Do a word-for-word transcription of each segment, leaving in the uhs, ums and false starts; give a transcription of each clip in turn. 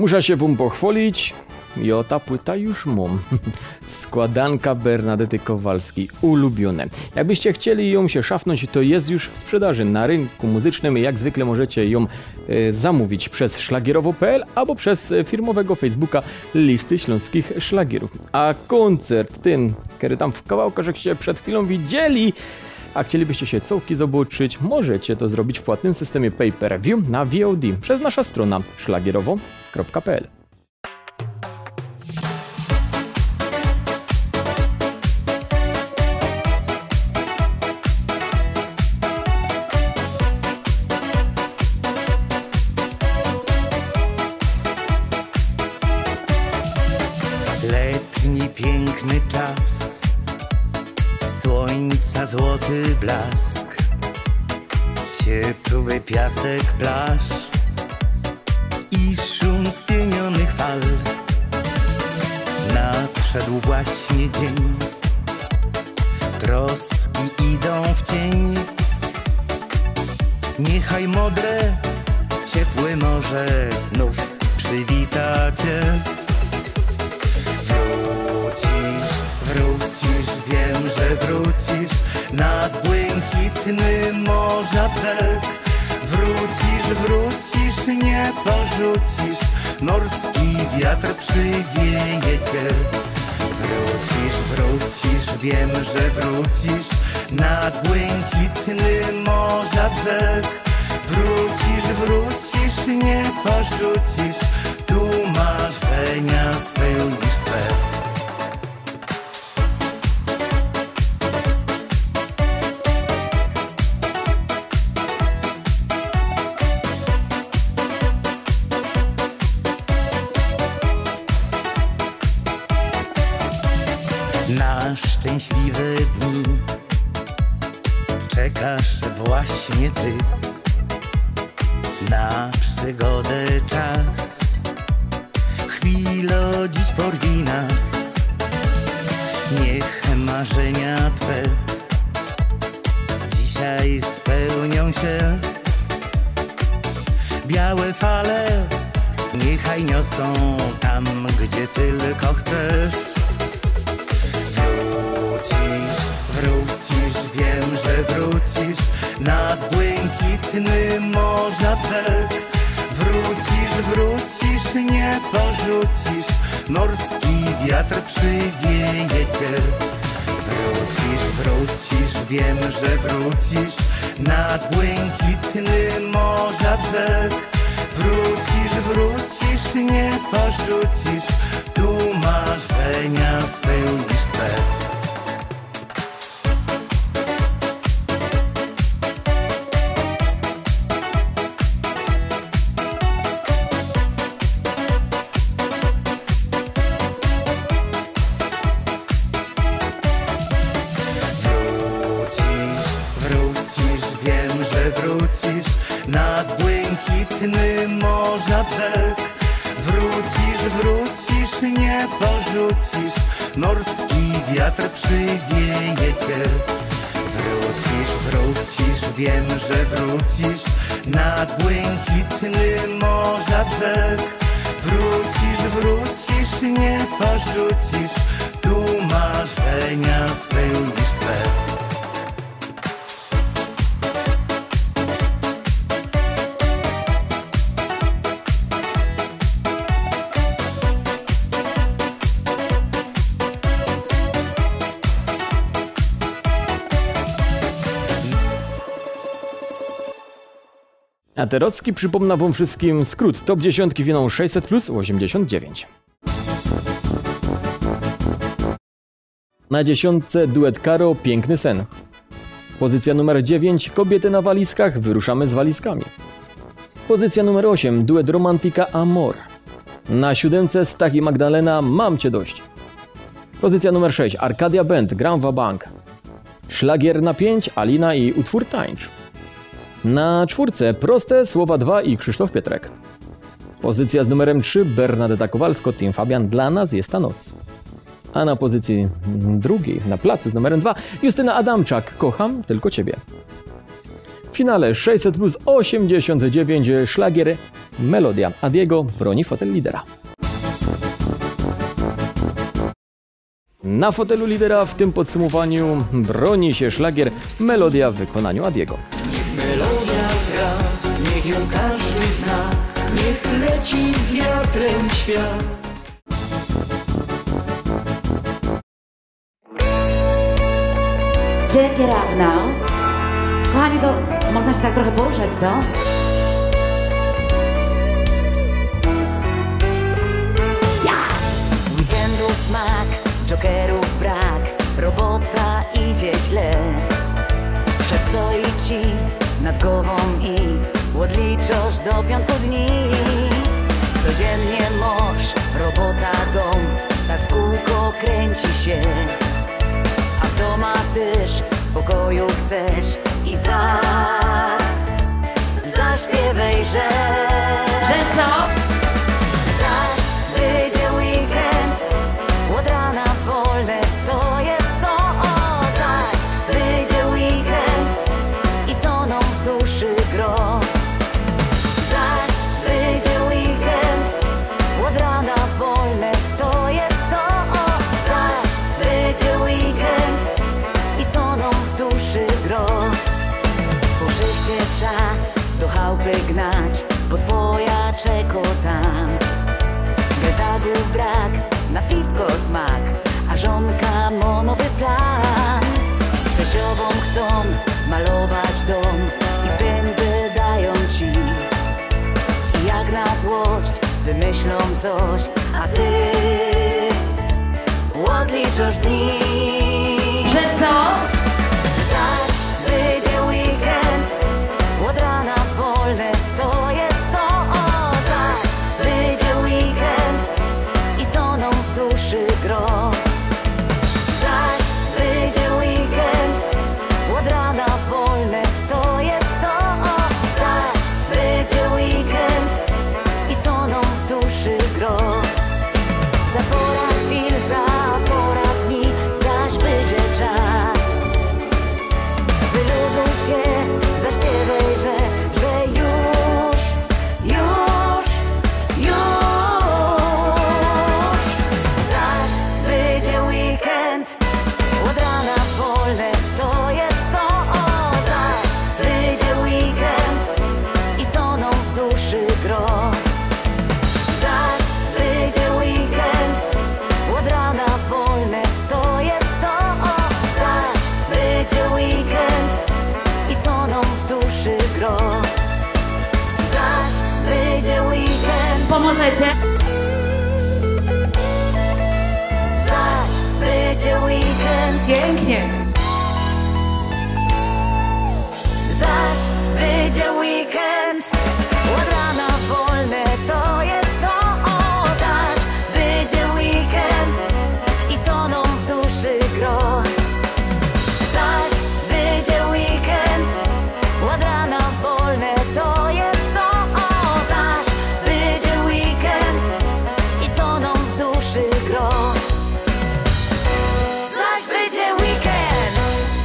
Muszę się wam pochwalić. I o ta płyta już mam. Składanka Bernadety Kowalskiej. Ulubione. Jakbyście chcieli ją się szafnąć, to jest już w sprzedaży na rynku muzycznym. Jak zwykle możecie ją e, zamówić przez szlagierowo kropka p l albo przez firmowego Facebooka Listy Śląskich Szlagierów. A koncert ten, który tam w kawałkach żeście przed chwilą widzieli, a chcielibyście się całki zobaczyć, możecie to zrobić w płatnym systemie pay-per-view na V O D przez nasza strona szlagierowo kropka p l. Letni piękny czas, słońca złoty blask, ciepły piasek plaż i szum spienionych fal. Nadszedł właśnie dzień, troski idą w cień. Niechaj modre, ciepłe morze znów przywita cię. Wrócisz, wrócisz, wiem, że wrócisz nad błękitny morza brzeg. Wrócisz, wrócisz, nie porzucisz, morski wiatr przywieje cię. Wrócisz, wrócisz, wiem, że wrócisz nad błękitny morza brzeg. Wrócisz, wrócisz, nie porzucisz, tu marzenia spełnisz se. Na szczęśliwe dni czekasz właśnie ty, na przygodę czas, chwilo dziś porwij nas. Niech marzenia twe dzisiaj spełnią się. Białe fale niechaj niosą tam, gdzie tylko chcesz. Wrócisz, wrócisz, wiem, że wrócisz nad błękitny morza brzeg. Wrócisz, wrócisz, nie porzucisz, morski wiatr przywieje cię. Wrócisz, wrócisz, wiem, że wrócisz nad błękitny morza brzeg. Wrócisz, wrócisz, nie porzucisz, tu marzenia spełnisz se. Wrócisz nad błękitny morza brzeg. Wrócisz, wrócisz, nie porzucisz, morski wiatr przywieje cię. Wrócisz, wrócisz, wiem, że wrócisz nad błękitny morza brzeg. Wrócisz, wrócisz, nie porzucisz, tu marzenia spełnisz se. A Terocki przypomna wam wszystkim skrót top dziesięć winą sześćset plus osiemdziesiąt dziewięć. Na dziesiątce duet Karo Piękny sen. Pozycja numer dziewięć Kobiety na walizkach, wyruszamy z walizkami. Pozycja numer osiem duet Romantika Amor. Na siódemce Stach i Magdalena Mam cię dość. Pozycja numer sześć Arcadia Band Gram wa bank. Szlagier na pięć Alina i utwór Tańcz. Na czwórce Proste Słowa dwa i Krzysztof Pietrek. Pozycja z numerem trzy Bernadeta Kowalsko, Tim Fabian Dla nas jest ta noc. A na pozycji drugiej, na placu z numerem dwa Justyna Adamczak Kocham tylko ciebie. W finale sześćset plus osiemdziesiąt dziewięć szlagier Melodia Adiego broni fotel lidera. Na fotelu lidera w tym podsumowaniu broni się szlagier Melodia w wykonaniu Adiego. Niech melodia gra, niech ją każdy zna, niech leci z wiatrem świat. Check it out now. Kochani, to można się tak trochę poruszać, co? Weekendu smak, jokerów brak, robota idzie źle. Szef stoi ci nad głową i odliczasz do piątku dni. Codziennie mąż, robota, dom, tak w kółko kręci się. A w doma też spokoju chcesz i tak zaśpiewaj, że... Że co? Zaś wyjdzie weekend, od rana wolne, to jest to. O, zaś wyjdzie weekend i toną w duszy gro. Zaś wyjdzie weekend, od rana wolne, to jest to. O, zaś wyjdzie weekend i toną w duszy gro. Po szychcie trza do chałupy gnać, bo twoja czeko tam. Gretagów brak, na piwko smak, a żonka ma nowy plan. Z teściową chcą malować dom i pieniądze dają ci. I jak na złość wymyślą coś, a ty odliczasz dni. Że co? Zaś wyjdzie weekend, od rana wolne, to jest to. O, zaś wyjdzie weekend i toną w duszy gro. Zaś wyjdzie weekend, od rana wolne, to jest to. O, zaś wyjdzie weekend i toną w duszy gro. Zapora chwil, zapora dni, zaś będzie czas. Wyluzuj się, zaśpiewaj, że, że już, już, już. Zaś wyjdzie weekend, od rana wolne, to jest to. O, zaś wyjdzie weekend i toną w duszy gro. Zaś wyjdzie weekend, od rana wolne, to jest to. O, zaś wyjdzie weekend i toną w duszy gro. Zaś wyjdzie weekend, Pomożecie? zaś wyjdzie weekend, Pięknie. zaś wyjdzie weekend, od rana wolne, to jest to. O, zaś wyjdzie weekend i toną w duszy gro. Zaś wyjdzie weekend, od rana wolne, to jest to. O, zaś wyjdzie weekend i toną w duszy gro. Zaś wyjdzie weekend.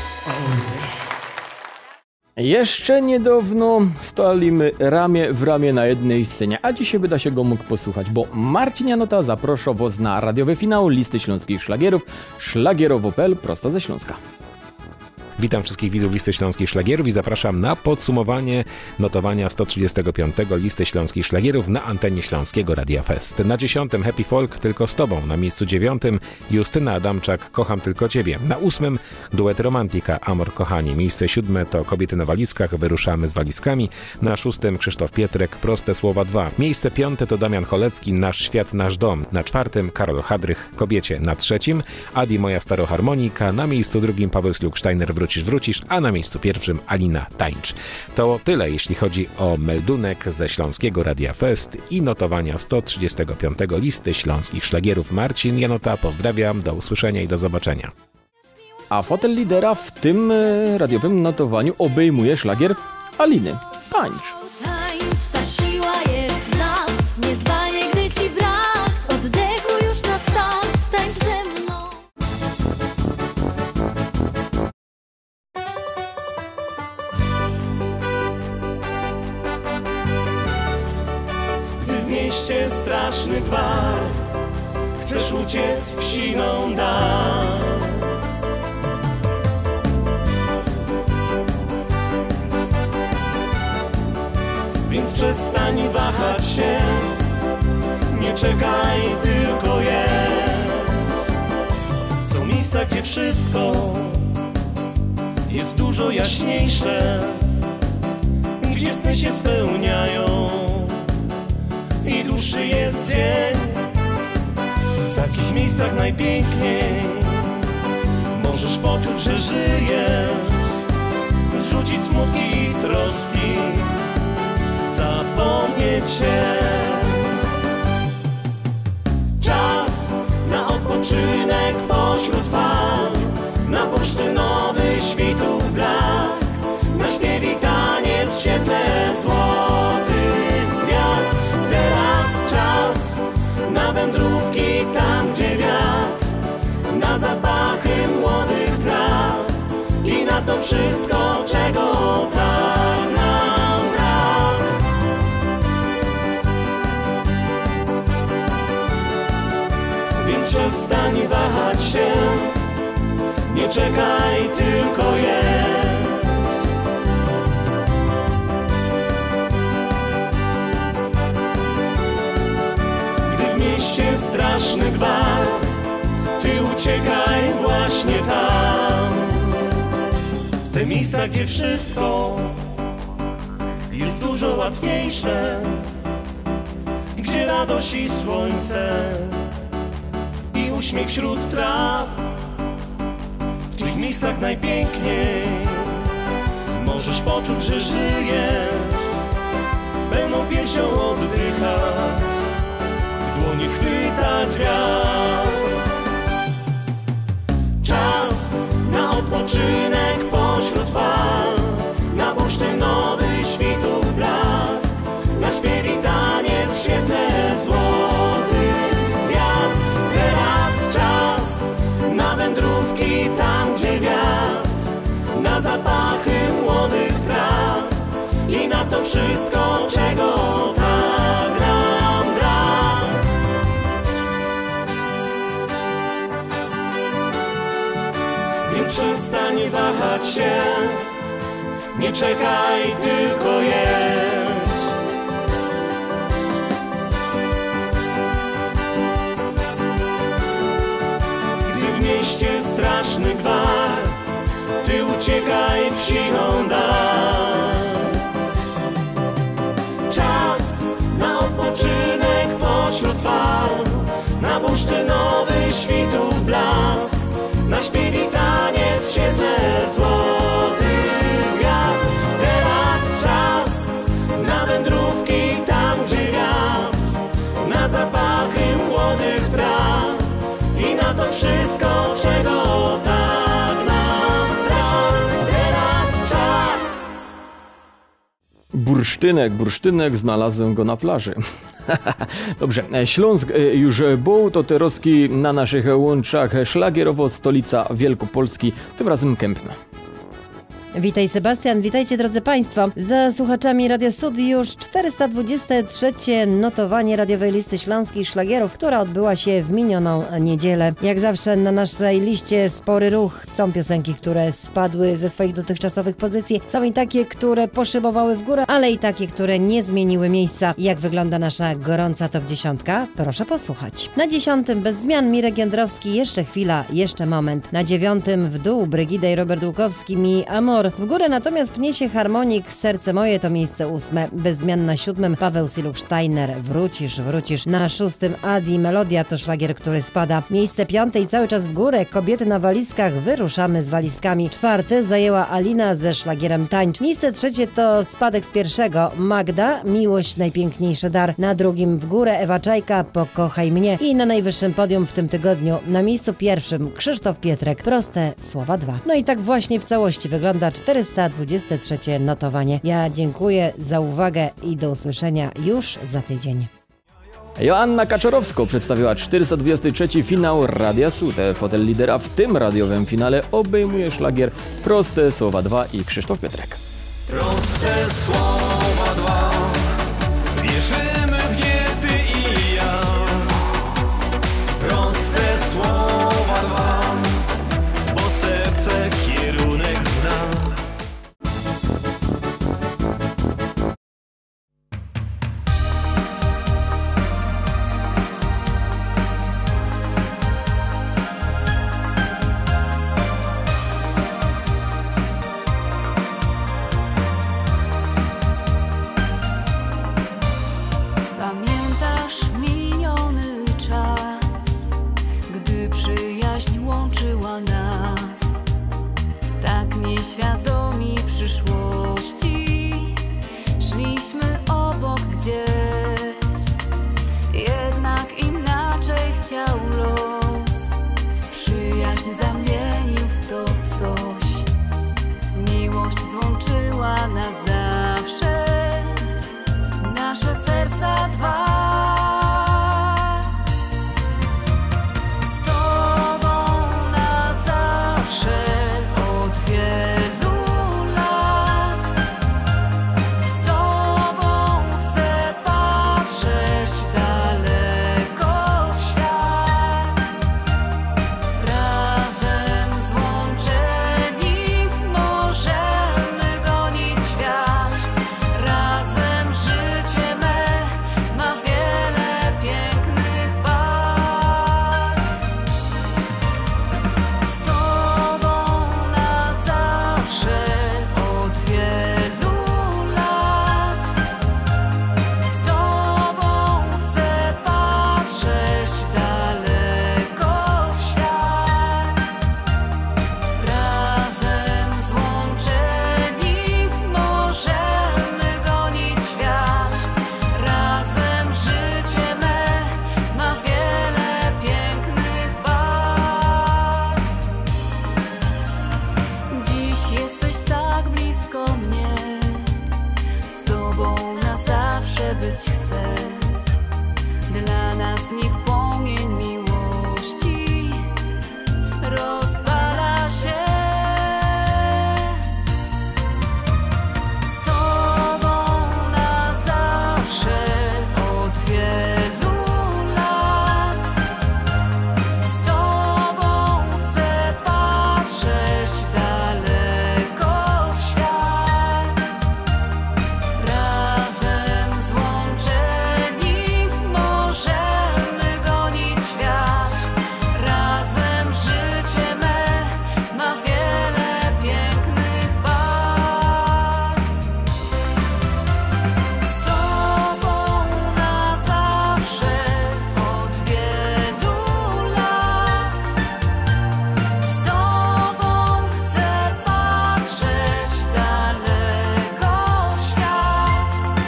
Jeszcze niedawno staliśmy ramię w ramię na jednej scenie, a dzisiaj by da się go mógł posłuchać, bo Marcin Janota zaprasza was na radiowy finał listy śląskich szlagierów szlagierowo kropka p l prosto ze Śląska. Witam wszystkich widzów Listy Śląskich Szlagierów i zapraszam na podsumowanie notowania sto trzydziestego piątego Listy Śląskich Szlagierów na antenie Śląskiego Radia Fest. Na dziesiątym Happy Folk Tylko z Tobą, na miejscu dziewiątym Justyna Adamczak Kocham Tylko Ciebie, na ósmym duet Romantika Amor Kochani, miejsce siódme to Kobiety na walizkach, Wyruszamy z walizkami, na szóstym Krzysztof Pietrek Proste Słowa dwa, miejsce piąte to Damian Cholecki Nasz świat, nasz dom, na czwartym Karol Hadrych Kobiecie, na trzecim Adi Moja Staroharmonika, na miejscu drugim Paweł Sluk-Steiner Wrócisz, wrócisz, a na miejscu pierwszym Alina Tańcz. To tyle, jeśli chodzi o meldunek ze Śląskiego Radia Fest i notowania sto trzydziestego piątego Listy Śląskich Szlagierów. Marcin Janota, pozdrawiam, do usłyszenia i do zobaczenia. A fotel lidera w tym e, radiowym notowaniu obejmuje szlagier Aliny Tańcz. Tańcz, ta siła jest w nas, nie zwalnie, gdy ci brak oddechu już na start, tańcz ze mną. mieście straszny gwar, chcesz uciec w siną dal. Więc przestań wahać się, nie czekaj, tylko jedź. Są miejsca, gdzie wszystko jest dużo jaśniejsze, gdzie sny się spełniają i dłuższy jest dzień. W takich miejscach najpiękniej możesz poczuć, że żyjesz, zrzucić smutki i troski, zapomnieć się. Czas na odpoczynek pośród fal, na bursztynowy świtów blask, na śpiew i taniec w świetle złotych gwiazd. Teraz czas na wędrówki tam, gdzie wiatr, na zapachy młodych traw i na to wszystko, czego tak nam brak. Więc przestań wahać się, nie czekaj, tylko jedź. Gdy w mieście straszny gwar, ty uciekaj właśnie tam. W te miejsca, gdzie wszystko jest dużo łatwiejsze, gdzie radość i słońce i uśmiech wśród traw. W tych miejscach najpiękniej możesz poczuć, że żyjesz, pełną piersią oddychać, w dłonie chwytać wiatr. Czas na odpoczynek pośród fal, na bursztynowy świtów blask, na śpiew i taniec w świetle złotych gwiazd. Teraz czas na wędrówki tam, gdzie wiatr, na zapachy młodych traw i na to wszystko, czego tak nam brak. Więc przestań wahać się, nie czekaj, tylko jedź. Gdy w mieście straszny gwar, ty uciekaj w siną dal. Czas na odpoczynek pośród fal, na bursztynowy świtów blask, na śpiew i taniec w świetle złotych gwiazd. Teraz czas na wędrówki tam, gdzie wiatr, na zapachy młodych traw i na to wszystko, czego tak nam brak. Teraz czas. Bursztynek, bursztynek, znalazłem go na plaży. Dobrze, Śląsk już był, to Teroski na naszych łączach szlagierowo, stolica Wielkopolski, tym razem Kępno. Witaj Sebastian, witajcie drodzy Państwo. Za słuchaczami Radio Sud już czterysta dwudzieste trzecie notowanie radiowej listy śląskich szlagierów, która odbyła się w minioną niedzielę. Jak zawsze na naszej liście spory ruch. Są piosenki, które spadły ze swoich dotychczasowych pozycji, są i takie, które poszybowały w górę, ale i takie, które nie zmieniły miejsca. Jak wygląda nasza gorąca top dziesiątka? Proszę posłuchać. Na dziesiątym bez zmian Mirek Jędrowski, Jeszcze chwila, jeszcze moment. Na dziewiątym w dół Brygida i Robert Łukowski, Mi Amor. W górę natomiast pnie się harmonik Serce moje, to miejsce ósme. Bez zmian na siódmym Paweł Siluch-Steiner, Wrócisz, wrócisz. Na szóstym Adi, Melodia, to szlagier, który spada. Miejsce piąte i cały czas w górę Kobiety na walizkach, Wyruszamy z walizkami. Czwarte zajęła Alina ze szlagierem Tańcz. Miejsce trzecie to spadek z pierwszego Magda, Miłość, najpiękniejszy dar. Na drugim w górę Ewa Czajka, Pokochaj mnie. I na najwyższym podium w tym tygodniu na miejscu pierwszym Krzysztof Pietrek, Proste słowa dwa. No i tak właśnie w całości wygląda czterysta dwudzieste trzecie notowanie. Ja dziękuję za uwagę i do usłyszenia już za tydzień. Joanna Kaczorowska przedstawiła czterysta dwudziesty trzeci finał Radia Sud. Fotel lidera w tym radiowym finale obejmuje szlagier Proste słowa dwa i Krzysztof Pietrek. Proste słowa dwa, wierzymy w nie nieświadomi przyszłości. Szliśmy obok gdzieś, jednak inaczej chciał los. Przyjaźń zamienił w to coś, miłość złączyła na zawsze nasze serca dwa. Z Tobą na zawsze od wielu lat. Z Tobą chcę patrzeć daleko w świat. Razem złączeni możemy gonić świat. Razem życie me ma wiele pięknych barw. Z Tobą na zawsze od wielu lat. Z Tobą chcę patrzeć daleko w świat. Razem złączeni możemy gonić świat. Razem życie me ma wiele pięknych barw. Dziś jesteś tak blisko mnie, z Tobą na zawsze być chcę. Dla nas niech płomień miłości rozpala się. Z Tobą na zawsze od wielu lat. Z Tobą chcę patrzeć daleko w świat. Razem złączeni możemy gonić świat. Razem życie me ma wiele pięknych barw. Z Tobą na zawsze od wielu lat. Z Tobą chcę patrzeć daleko w świat.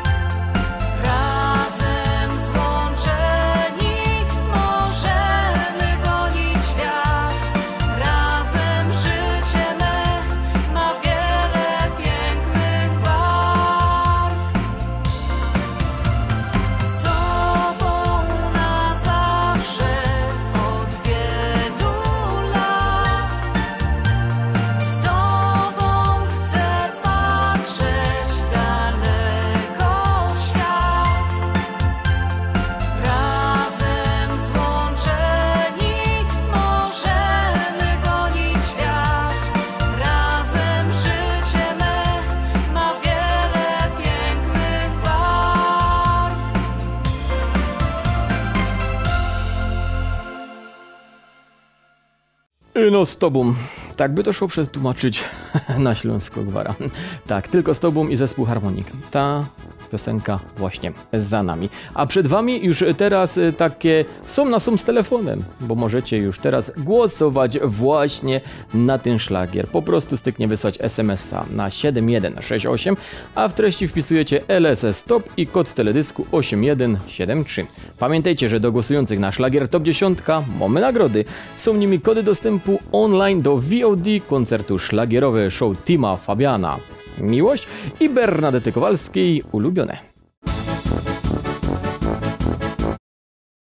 Razem złączeni możemy gonić świat. Razem życie me ma wiele pięknych barw. Z Tobą na zawsze od wielu lat. Z Tobą chcę patrzeć daleko w świat. Razem złączeni możemy gonić świat. Razem życie me ma wiele pięknych barw. No z Tobą. Tak by to szło przetłumaczyć na śląsko-gwara. Tak, tylko z Tobą i zespół Harmonik. Ta piosenka właśnie za nami. A przed Wami już teraz y, takie są na są z telefonem, bo możecie już teraz głosować właśnie na ten szlagier. Po prostu styknie wysłać es em es a na siedem jeden sześć osiem, a w treści wpisujecie el es es stop i kod teledysku osiem jeden siedem trzy. Pamiętajcie, że do głosujących na szlagier Top dziesięć mamy nagrody. Są nimi kody dostępu online do V O D koncertu szlagierowy show Tima Fabiana Miłość i Bernadety Kowalskiej Ulubione.